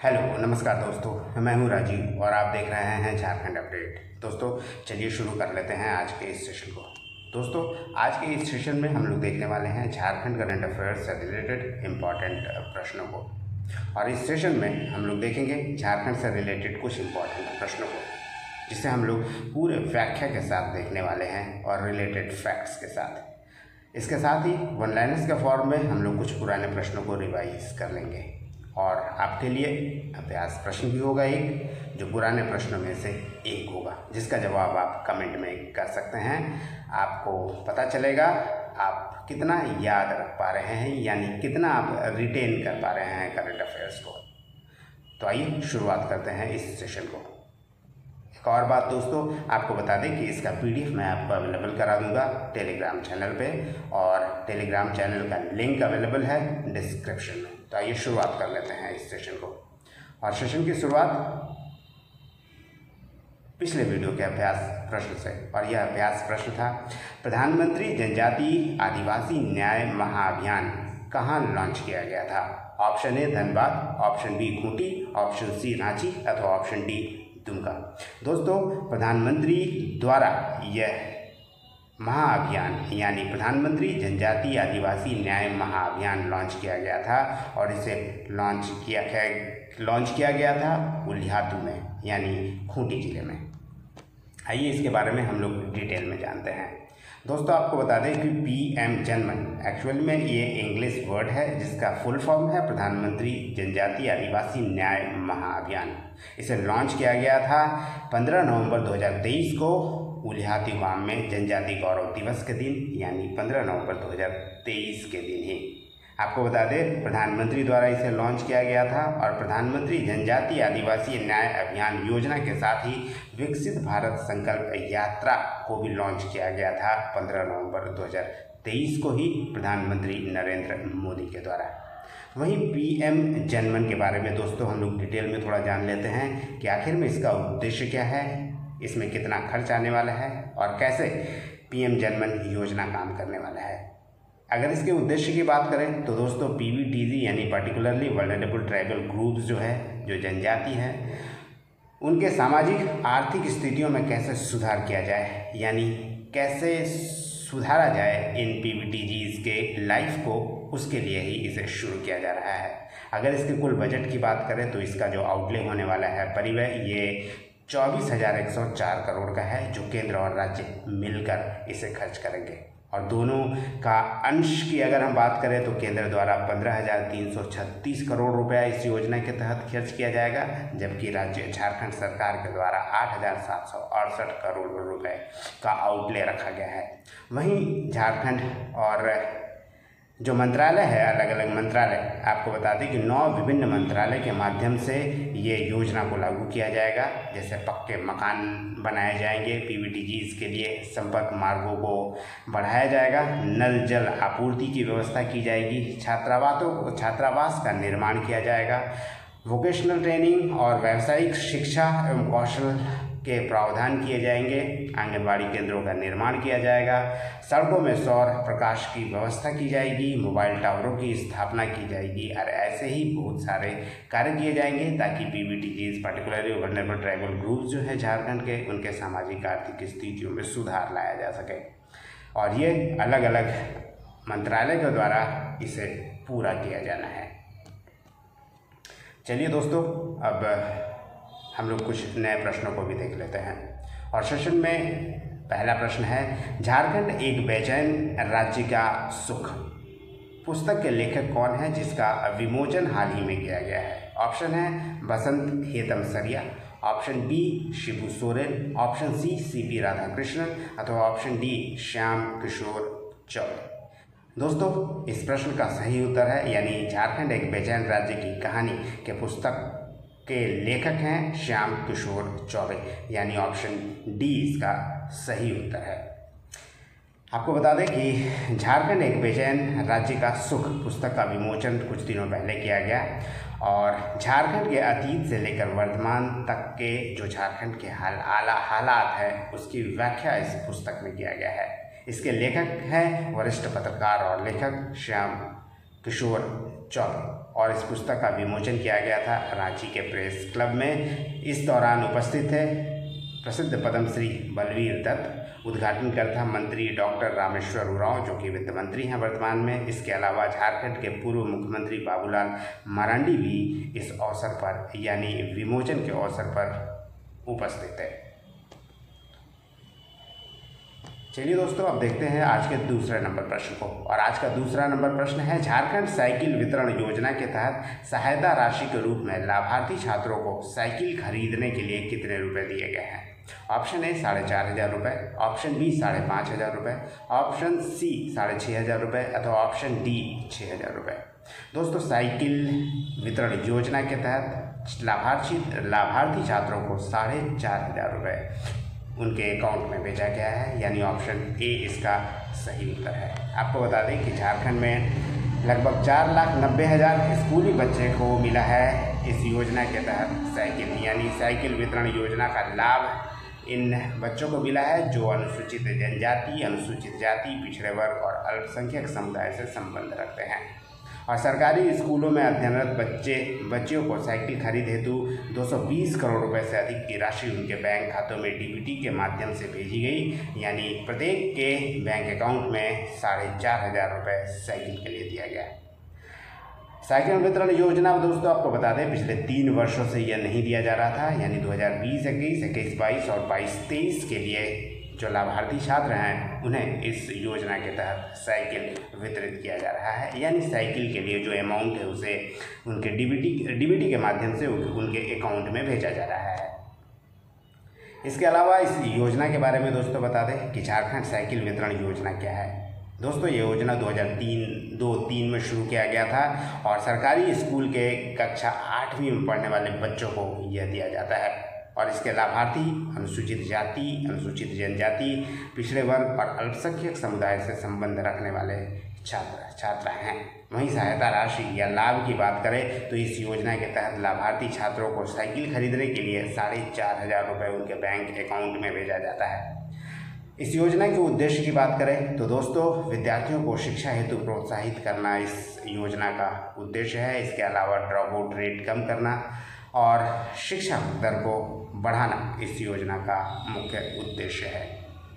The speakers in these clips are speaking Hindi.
हेलो नमस्कार दोस्तों, मैं हूं राजीव और आप देख रहे हैं झारखंड अपडेट। दोस्तों चलिए शुरू कर लेते हैं आज के इस सेशन को। दोस्तों आज के इस सेशन में हम लोग देखने वाले हैं झारखंड करंट अफेयर्स से रिलेटेड इम्पॉर्टेंट प्रश्नों को, और इस सेशन में हम लोग देखेंगे झारखंड से रिलेटेड कुछ इम्पॉर्टेंट प्रश्नों को, जिसे हम लोग पूरे व्याख्या के साथ देखने वाले हैं और रिलेटेड फैक्ट्स के साथ। इसके साथ ही वन लाइनर्स के फॉर्म में हम लोग कुछ पुराने प्रश्नों को रिवाइज कर लेंगे, और आपके लिए अभ्यास प्रश्न भी होगा एक, जो पुराने प्रश्नों में से एक होगा, जिसका जवाब आप कमेंट में कर सकते हैं। आपको पता चलेगा आप कितना याद रख पा रहे हैं, यानी कितना आप रिटेन कर पा रहे हैं करंट अफेयर्स को। तो आइए शुरुआत करते हैं इस सेशन को। एक और बात दोस्तों, आपको बता दें कि इसका PDF मैं आपको अवेलेबल करा दूंगा टेलीग्राम चैनल पे, और टेलीग्राम चैनल का लिंक अवेलेबल है डिस्क्रिप्शन में। तो आइए शुरुआत कर लेते हैं इस सेशन को। और सेशन की शुरुआत पिछले वीडियो के अभ्यास प्रश्न से, और यह अभ्यास प्रश्न था, प्रधानमंत्री जनजातीय आदिवासी न्याय महाअभियान कहाँ लॉन्च किया गया था? Option A Dhanbad, option B Khunti, option C Ranchi अथवा ऑप्शन डी दुमका। दोस्तों प्रधानमंत्री द्वारा यह महाअभियान यानी प्रधानमंत्री जनजातीय आदिवासी न्याय महाअभियान लॉन्च किया गया था, और इसे लॉन्च किया गया था उलियातू में, यानी खूंटी जिले में। आइए इसके बारे में हम लोग डिटेल में जानते हैं। दोस्तों आपको बता दें कि PM जनमन एक्चुअल में ये इंग्लिश वर्ड है, जिसका फुल फॉर्म है प्रधानमंत्री जनजातीय आदिवासी न्याय महाअभियान। इसे लॉन्च किया गया था 15 नवंबर 2023 को उलियातू गांव में जनजातीय गौरव दिवस के दिन, यानी 15 नवंबर 2023 के दिन ही। आपको बता दें प्रधानमंत्री द्वारा इसे लॉन्च किया गया था, और प्रधानमंत्री जनजातीय आदिवासी न्याय अभियान योजना के साथ ही विकसित भारत संकल्प यात्रा को भी लॉन्च किया गया था 15 नवंबर 2023 को ही प्रधानमंत्री नरेंद्र मोदी के द्वारा। वहीं PM जनमन के बारे में दोस्तों हम लोग डिटेल में थोड़ा जान लेते हैं कि आखिर में इसका उद्देश्य क्या है, इसमें कितना खर्च आने वाला है, और कैसे PM जनमन योजना काम करने वाला है। अगर इसके उद्देश्य की बात करें तो दोस्तों PVTG यानी पर्टिकुलरली वल्नरेबल ट्राइबल ग्रुप्स जो है, जो जनजाति है, उनके सामाजिक आर्थिक स्थितियों में कैसे सुधार किया जाए, यानी कैसे सुधारा जाए इन PVTGs के लाइफ को, उसके लिए ही इसे शुरू किया जा रहा है। अगर इसके कुल बजट की बात करें तो इसका जो आउटले होने वाला है परिव्यय, ये 24,104 करोड़ का है, जो केंद्र और राज्य मिलकर इसे खर्च करेंगे। और दोनों का अंश की अगर हम बात करें तो केंद्र द्वारा 15,336 करोड़ रुपया इस योजना के तहत खर्च किया जाएगा, जबकि राज्य झारखंड सरकार के द्वारा 8,768 करोड़ रुपए का आउटले रखा गया है। वहीं झारखंड और जो मंत्रालय है, अलग अलग मंत्रालय, आपको बता दें कि 9 विभिन्न मंत्रालय के माध्यम से ये योजना को लागू किया जाएगा। जैसे पक्के मकान बनाए जाएंगे PVTGs के लिए, संपर्क मार्गों को बढ़ाया जाएगा, नल जल आपूर्ति की व्यवस्था की जाएगी, छात्रावास का निर्माण किया जाएगा, वोकेशनल ट्रेनिंग और व्यावसायिक शिक्षा एवं कौशल के प्रावधान किए जाएंगे, आंगनबाड़ी केंद्रों का निर्माण किया जाएगा, सड़कों में सौर प्रकाश की व्यवस्था की जाएगी, मोबाइल टावरों की स्थापना की जाएगी, और ऐसे ही बहुत सारे कार्य किए जाएंगे ताकि PVTGs particularly vulnerable tribal groups जो है झारखंड के, उनके सामाजिक आर्थिक स्थितियों में सुधार लाया जा सके। और ये अलग अलग मंत्रालय के द्वारा इसे पूरा किया जाना है। चलिए दोस्तों अब हम लोग कुछ नए प्रश्नों को भी देख लेते हैं, और सेशन में पहला प्रश्न है, झारखंड एक बेचैन राज्य का सुख पुस्तक के लेखक कौन है, जिसका विमोचन हाल ही में किया गया है? ऑप्शन है Basant Hetamsaria, option B Shibu Soren, option C CP Radhakrishnan अथवा ऑप्शन डी श्याम किशोर चौबे। दोस्तों इस प्रश्न का सही उत्तर है, यानी झारखंड एक बेचैन राज्य की कहानी के पुस्तक के लेखक हैं श्याम किशोर चौबे, यानी ऑप्शन डी इसका सही उत्तर है। आपको बता दें कि झारखंड एक बेचैन राज्य का सुख पुस्तक का विमोचन कुछ दिनों पहले किया गया, और झारखंड के अतीत से लेकर वर्तमान तक के जो झारखंड के हालात है, उसकी व्याख्या इस पुस्तक में किया गया है। इसके लेखक हैं वरिष्ठ पत्रकार और लेखक श्याम किशोर चौबे, और इस पुस्तक का विमोचन किया गया था रांची के प्रेस क्लब में। इस दौरान उपस्थित थे प्रसिद्ध पद्मश्री बलवीर दत्त, उद्घाटनकर्ता मंत्री डॉक्टर रामेश्वर उरांव जो कि वित्त मंत्री हैं वर्तमान में। इसके अलावा झारखंड के पूर्व मुख्यमंत्री बाबूलाल मरांडी भी इस अवसर पर यानी विमोचन के अवसर पर उपस्थित है। चलिए दोस्तों, अब देखते हैं आज के दूसरे नंबर प्रश्न को। और आज का दूसरा नंबर प्रश्न है, झारखंड साइकिल वितरण योजना के तहत सहायता राशि के रूप में लाभार्थी छात्रों को साइकिल खरीदने के लिए कितने रुपए दिए गए हैं? ऑप्शन ए 4,500 रुपये, ऑप्शन बी 5,500 रुपये, ऑप्शन सी 6,500 रुपये अथवा ऑप्शन डी 6,000 रुपये। दोस्तों, साइकिल वितरण योजना के तहत लाभार्थी छात्रों को 4,500 रुपये उनके अकाउंट में भेजा गया है, यानी ऑप्शन ए इसका सही उत्तर है। आपको बता दें कि झारखंड में लगभग 4,90,000 स्कूली बच्चे को मिला है इस योजना के तहत साइकिल, यानी साइकिल वितरण योजना का लाभ इन बच्चों को मिला है जो अनुसूचित जनजाति, अनुसूचित जाति, पिछड़े वर्ग और अल्पसंख्यक समुदाय से संबंध रखते हैं। और सरकारी स्कूलों में अध्ययनरत बच्चियों को साइकिल खरीद हेतु 220 करोड़ रुपए से अधिक की राशि उनके बैंक खातों में डीबीटी के माध्यम से भेजी गई, यानी प्रत्येक के बैंक अकाउंट में 4,500 रुपये साइकिल के लिए दिया गया। साइकिल वितरण योजना दोस्तों आपको बता दें पिछले 3 वर्षों से यह नहीं दिया जा रहा था, यानी 2020-21, 21-22 और 22-23 के लिए जो लाभार्थी छात्र हैं उन्हें इस योजना के तहत साइकिल वितरित किया जा रहा है, यानी साइकिल के लिए जो अमाउंट है उसे उनके डीबीटी के माध्यम से उनके अकाउंट में भेजा जा रहा है। इसके अलावा इस योजना के बारे में दोस्तों बता दें कि झारखंड साइकिल वितरण योजना क्या है। दोस्तों, ये योजना 2003 में शुरू किया गया था और सरकारी स्कूल के कक्षा 8वीं में पढ़ने वाले बच्चों को यह दिया जाता है। और इसके लाभार्थी अनुसूचित जाति, अनुसूचित जनजाति, पिछड़े वर्ग और अल्पसंख्यक समुदाय से संबंध रखने वाले छात्र हैं। वहीं सहायता राशि या लाभ की बात करें तो इस योजना के तहत लाभार्थी छात्रों को साइकिल खरीदने के लिए 4,500 रुपये उनके बैंक अकाउंट में भेजा जाता है। इस योजना के उद्देश्य की बात करें तो दोस्तों विद्यार्थियों को शिक्षा हेतु प्रोत्साहित करना इस योजना का उद्देश्य है। इसके अलावा ड्रॉप आउट रेट कम करना और शिक्षा दर को बढ़ाना इस योजना का मुख्य उद्देश्य है।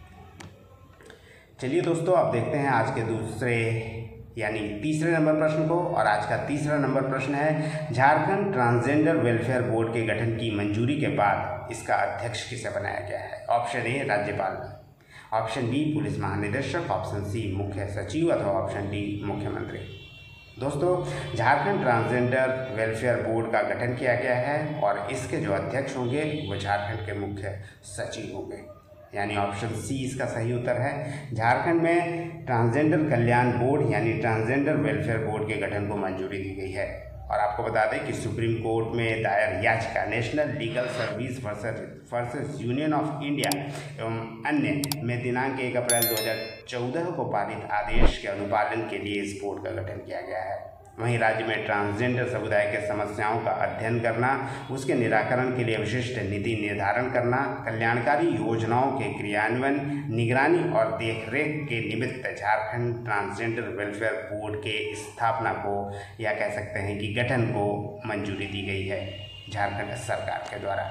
चलिए दोस्तों, अब देखते हैं आज के दूसरे यानी तीसरे नंबर प्रश्न को। और आज का तीसरा नंबर प्रश्न है, झारखंड ट्रांसजेंडर वेलफेयर बोर्ड के गठन की मंजूरी के बाद इसका अध्यक्ष किसे बनाया गया है? ऑप्शन ए राज्यपाल, ऑप्शन बी पुलिस महानिदेशक, ऑप्शन सी मुख्य सचिव अथवा ऑप्शन डी मुख्यमंत्री। दोस्तों, झारखंड ट्रांसजेंडर वेलफेयर बोर्ड का गठन किया गया है और इसके जो अध्यक्ष होंगे वो झारखंड के मुख्य सचिव होंगे, यानी ऑप्शन सी इसका सही उत्तर है। झारखंड में ट्रांसजेंडर कल्याण बोर्ड यानी ट्रांसजेंडर वेलफेयर बोर्ड के गठन को मंजूरी दी गई है। और आपको बता दें कि सुप्रीम कोर्ट में दायर याचिका national legal service versus union of India एवं अन्य में दिनांक 1 अप्रैल 2014 को पारित आदेश के अनुपालन के लिए इस बोर्ड का गठन किया गया है। वहीं राज्य में ट्रांसजेंडर समुदाय के समस्याओं का अध्ययन करना, उसके निराकरण के लिए विशिष्ट नीति निर्धारण करना, कल्याणकारी योजनाओं के क्रियान्वयन, निगरानी और देखरेख के निमित्त झारखंड ट्रांसजेंडर वेलफेयर बोर्ड के स्थापना को या कह सकते हैं कि गठन को मंजूरी दी गई है झारखंड सरकार के द्वारा।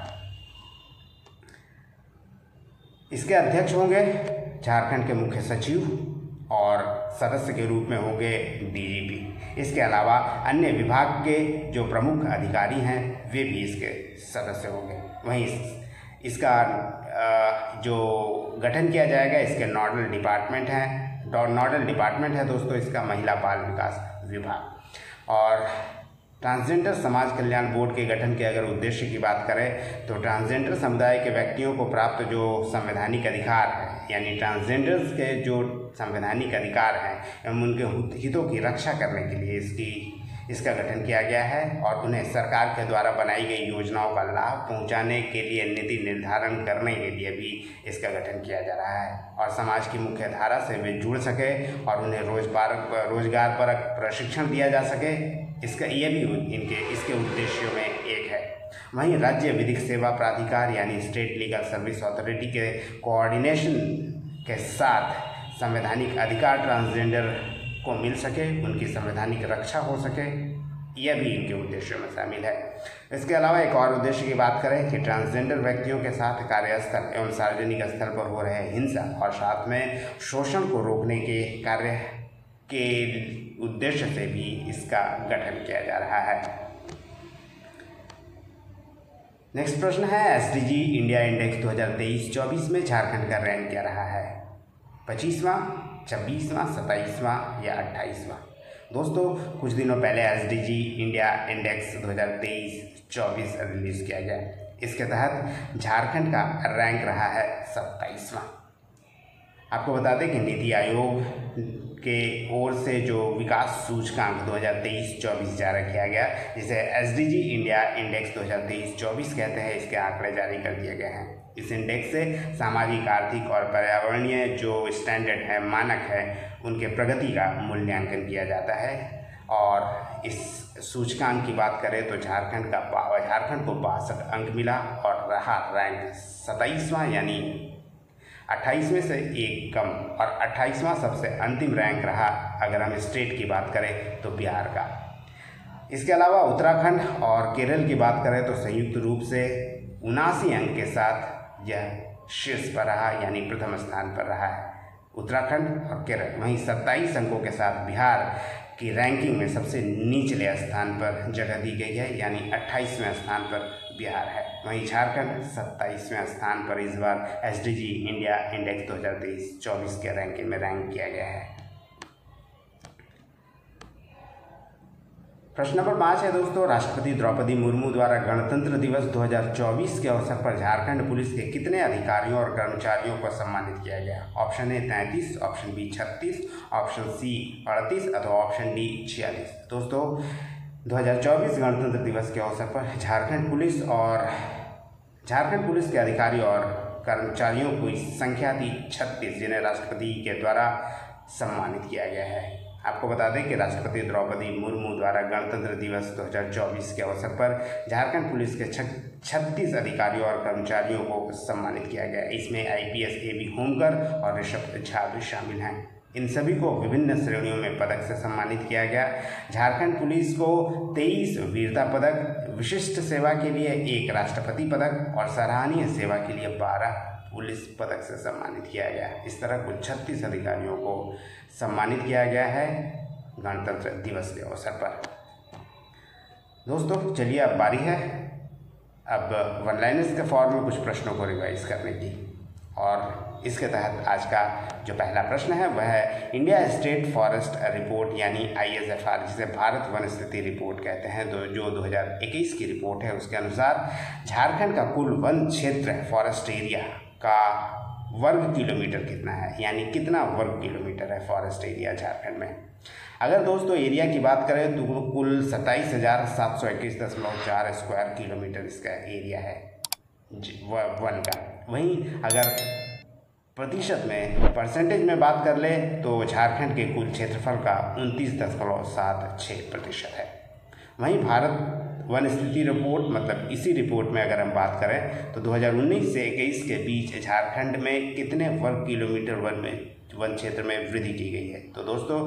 इसके अध्यक्ष होंगे झारखंड के मुख्य सचिव और सदस्य के रूप में होंगे डीजीपी। इसके अलावा अन्य विभाग के जो प्रमुख अधिकारी हैं वे भी इसके सदस्य होंगे। वहीं इसका जो गठन किया जाएगा इसके नोडल डिपार्टमेंट है दोस्तों इसका महिला बाल विकास विभाग। और ट्रांसजेंडर समाज कल्याण बोर्ड के गठन के अगर उद्देश्य की बात करें तो ट्रांसजेंडर समुदाय के व्यक्तियों को प्राप्त जो संवैधानिक अधिकार है यानी ट्रांसजेंडर्स के जो संवैधानिक अधिकार हैं एवं उनके हितों की रक्षा करने के लिए इसका गठन किया गया है और उन्हें सरकार के द्वारा बनाई गई योजनाओं का लाभ पहुंचाने के लिए नीति निर्धारण करने के लिए भी इसका गठन किया जा रहा है और समाज की मुख्य धारा से वे जुड़ सके और उन्हें रोजगार पर प्रशिक्षण दिया जा सके। ये भी इसके उद्देश्यों में एक है। वहीं राज्य विधिक सेवा प्राधिकार यानी स्टेट लीगल सर्विस अथॉरिटी के कोऑर्डिनेशन के साथ संवैधानिक अधिकार ट्रांसजेंडर को मिल सके, उनकी संवैधानिक रक्षा हो सके, यह भी इनके उद्देश्यों में शामिल है। इसके अलावा एक और उद्देश्य की बात करें कि ट्रांसजेंडर व्यक्तियों के साथ कार्यस्थल एवं सार्वजनिक स्थल पर हो रहे हिंसा और साथ में शोषण को रोकने के कार्य के उद्देश्य से भी इसका गठन किया जा रहा है। नेक्स्ट प्रश्न है, एसडीजी इंडिया इंडेक्स 2023-24 में झारखंड का रैंक क्या रहा है? 25वां, 26वां, 27वां या 28वां? दोस्तों, कुछ दिनों पहले एसडीजी इंडिया इंडेक्स 2023-24 रिलीज किया गया। इसके तहत झारखंड का रैंक रहा है 27वां। आपको बता दें कि नीति आयोग के ओर से जो विकास सूचकांक 2023-24 जारी किया गया, जिसे एसडीजी इंडिया इंडेक्स 2023-24 कहते हैं, इसके आंकड़े जारी कर दिए गए हैं। इस इंडेक्स से सामाजिक, आर्थिक और पर्यावरणीय जो स्टैंडर्ड है, मानक है, उनके प्रगति का मूल्यांकन किया जाता है। और इस सूचकांक की बात करें तो झारखंड को 62 अंक मिला और रहा रैंक 27वां, यानी 28वें से एक कम, और 28वां सबसे अंतिम रैंक रहा अगर हम स्टेट की बात करें तो बिहार का। इसके अलावा उत्तराखंड और केरल की बात करें तो संयुक्त रूप से 79 अंक के साथ यह शीर्ष पर रहा, यानी प्रथम स्थान पर रहा है उत्तराखंड और केरल। वहीं 27 अंकों के साथ बिहार की रैंकिंग में सबसे निचले स्थान पर जगह दी गई है, यानी 28वें स्थान पर बिहार है। वहीं झारखंड 27वें स्थान पर इस बार एसडीजी इंडिया इंडेक्स 2023-24 के रैंकिंग में रैंक किया गया है। प्रश्न नंबर 5 है दोस्तों, राष्ट्रपति द्रौपदी मुर्मू द्वारा गणतंत्र दिवस 2024 के अवसर पर झारखंड पुलिस के कितने अधिकारियों और कर्मचारियों को सम्मानित किया गया? Option A 33, option B 36, option C 38 अथवा ऑप्शन डी 46। दोस्तों, 2024 गणतंत्र दिवस के अवसर पर झारखंड पुलिस के अधिकारी और कर्मचारियों की संख्या थी 36, जिन्हें राष्ट्रपति के द्वारा सम्मानित किया गया है। आपको बता दें कि राष्ट्रपति द्रौपदी मुर्मू द्वारा गणतंत्र दिवस 2024 के अवसर पर झारखंड पुलिस के 36 अधिकारियों और कर्मचारियों को सम्मानित किया गया। इसमें आईपीएस एबी होमकर और ऋषभ झा भी शामिल हैं। इन सभी को विभिन्न श्रेणियों में पदक से सम्मानित किया गया। झारखंड पुलिस को 23 वीरता पदक, विशिष्ट सेवा के लिए 1 राष्ट्रपति पदक और सराहनीय सेवा के लिए 12 पुलिस पदक से सम्मानित किया गया। इस तरह कुल 36 अधिकारियों को सम्मानित किया गया है गणतंत्र दिवस के अवसर पर। दोस्तों, चलिए अब बारी है अब वन लाइनर्स के फॉर्म में कुछ प्रश्नों को रिवाइज करने की। और इसके तहत आज का जो पहला प्रश्न है वह है, इंडिया स्टेट फॉरेस्ट रिपोर्ट यानी ISFR, जिसे भारत वन स्थिति रिपोर्ट कहते हैं, जो 2021 की रिपोर्ट है, उसके अनुसार झारखंड का कुल वन क्षेत्र फॉरेस्ट एरिया का वर्ग किलोमीटर कितना है, यानी कितना वर्ग किलोमीटर है फॉरेस्ट एरिया झारखंड में। अगर दोस्तों एरिया की बात करें तो कुल 27,721.4 स्क्वायर किलोमीटर इसका एरिया है वन का। वहीं अगर प्रतिशत में, परसेंटेज में बात कर ले तो झारखंड के कुल क्षेत्रफल का 29.76% है। वहीं भारत वन स्थिति रिपोर्ट, मतलब इसी रिपोर्ट में अगर हम बात करें तो 2019 से 21 के बीच झारखंड में कितने वर्ग किलोमीटर वन क्षेत्र में वृद्धि की गई है? तो दोस्तों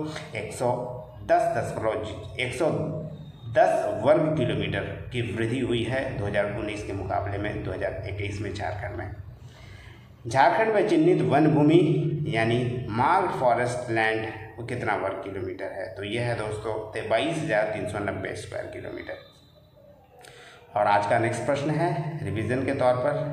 110 वर्ग किलोमीटर की वृद्धि हुई है 2019 के मुकाबले में 2021 में झारखंड में। झारखंड में चिन्हित वन भूमि यानी मार्क्ड फॉरेस्ट लैंड वो कितना वर्ग किलोमीटर है? तो यह है दोस्तों 22,390 स्क्वायर किलोमीटर। और आज का नेक्स्ट प्रश्न है रिवीजन के तौर पर,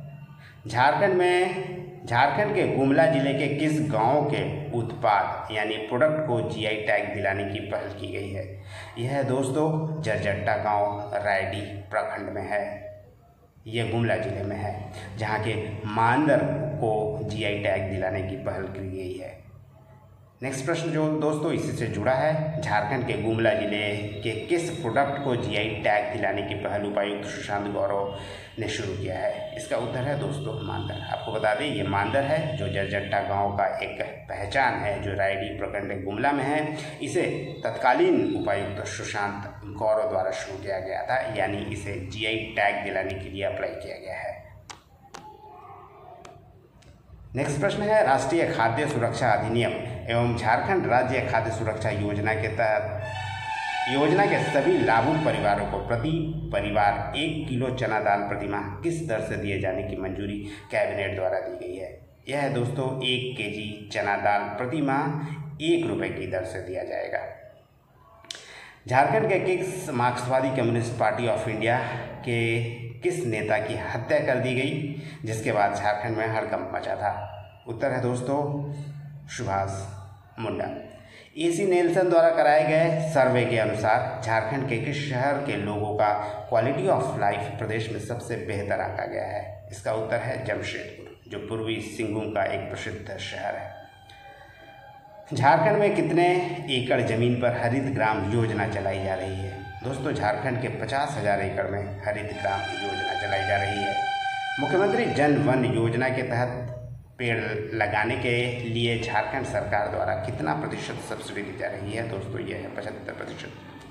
झारखंड के गुमला जिले के किस गांव के उत्पाद यानी प्रोडक्ट को जीआई टैग दिलाने की पहल की गई है? यह दोस्तों जरजट्टा गांव रायडी प्रखंड में है, यह गुमला जिले में है, जहां के मांदर को जीआई टैग दिलाने की पहल की गई है। नेक्स्ट प्रश्न जो दोस्तों इसी से जुड़ा है, झारखंड के गुमला जिले के किस प्रोडक्ट को जीआई टैग दिलाने की पहल उपायुक्त सुशांत गौरव ने शुरू किया है? इसका उत्तर है दोस्तों मांदर। आपको बता दें ये मांदर है जो जरजट्टा गांव का एक पहचान है, जो रायडी प्रखंड गुमला में है। इसे तत्कालीन उपायुक्त सुशांत गौरव द्वारा शुरू किया गया था, यानी इसे जीआई टैग दिलाने के लिए अप्लाई किया गया है। नेक्स्ट प्रश्न है राष्ट्रीय खाद्य सुरक्षा अधिनियम एवं झारखंड राज्य खाद्य सुरक्षा योजना के तहत योजना के सभी लाभुक परिवारों को प्रति परिवार 1 किलो चना दाल प्रतिमाह किस दर से दिए जाने की मंजूरी कैबिनेट द्वारा दी गई है। यह है दोस्तों 1 केजी चना दाल प्रतिमाह 1 रुपये की दर से दिया जाएगा। झारखंड के किस मार्क्सवादी कम्युनिस्ट पार्टी ऑफ इंडिया के किस नेता की हत्या कर दी गई, जिसके बाद झारखंड में हड़कंप मचा था। उत्तर है दोस्तों सुभाष मुंडा। एसी नेल्सन द्वारा कराए गए सर्वे के अनुसार झारखंड के किस शहर के लोगों का क्वालिटी ऑफ लाइफ प्रदेश में सबसे बेहतर आंका गया है। इसका उत्तर है जमशेदपुर, जो पूर्वी सिंहभूम का एक प्रसिद्ध शहर है। झारखंड में कितने एकड़ जमीन पर हरित ग्राम योजना चलाई जा रही है। दोस्तों झारखंड के 50,000 एकड़ में हरित ग्राम योजना चलाई जा रही है। मुख्यमंत्री जन वन योजना के तहत पेड़ लगाने के लिए झारखंड सरकार द्वारा कितना प्रतिशत सब्सिडी दी जा रही है। दोस्तों यह है 75%।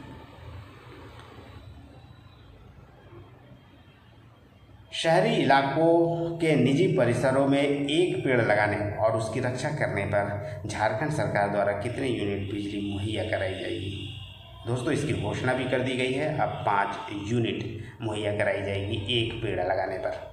शहरी इलाकों के निजी परिसरों में एक पेड़ लगाने और उसकी रक्षा करने पर झारखंड सरकार द्वारा कितने यूनिट बिजली मुहैया कराई जाएगी। दोस्तों इसकी घोषणा भी कर दी गई है। अब 5 यूनिट मुहैया कराई जाएगी एक पेड़ लगाने पर।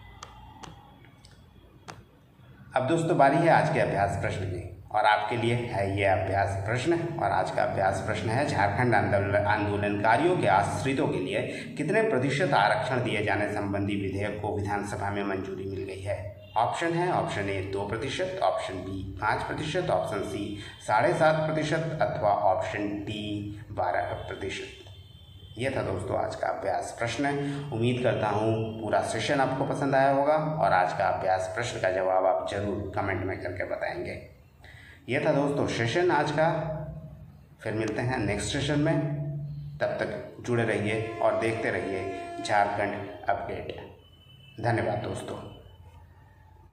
अब दोस्तों बारी है आज के अभ्यास प्रश्न की, और आपके लिए है ये अभ्यास प्रश्न। और आज का अभ्यास प्रश्न है झारखंड आंदोलनकारियों के आश्रितों के लिए कितने प्रतिशत आरक्षण दिए जाने संबंधी विधेयक को विधानसभा में मंजूरी मिल गई है। ऑप्शन है option A 2%, option B 5%, option C 7.5% अथवा ऑप्शन डी 12%। यह था दोस्तों आज का अभ्यास प्रश्न। उम्मीद करता हूँ पूरा सेशन आपको पसंद आया होगा और आज का अभ्यास प्रश्न का जवाब आप जरूर कमेंट में करके बताएंगे। यह था दोस्तों सेशन आज का। फिर मिलते हैं नेक्स्ट सेशन में। तब तक जुड़े रहिए और देखते रहिए झारखंड अपडेट। धन्यवाद दोस्तों।